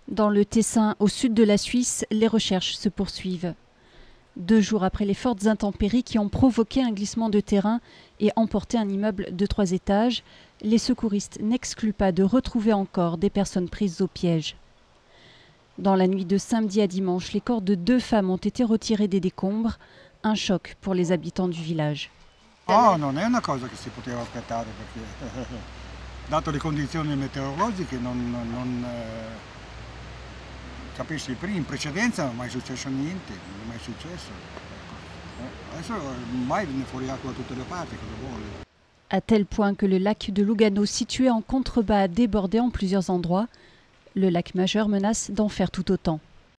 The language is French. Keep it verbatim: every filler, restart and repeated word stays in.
Dans le Tessin, au sud de la Suisse, les recherches se poursuivent. Deux jours après les fortes intempéries qui ont provoqué un glissement de terrain et emporté un immeuble de trois étages, les secouristes n'excluent pas de retrouver encore des personnes prises au piège. Dans la nuit de samedi à dimanche, les corps de deux femmes ont été retirés des décombres. Un choc pour les habitants du village. No, non è una cosa che si poteva aspettare perché, dato le condizioni meteorologiche, non, non eh, capisci, prima in precedenza non è mai successo niente, non è mai successo. Ecco. Adesso ormai viene fuori acqua da tutte le parti, cosa vuole? À tel point que le lac de Lugano, situé en contrebas, a débordé en plusieurs endroits. Le lac majeur menace d'en faire tout autant.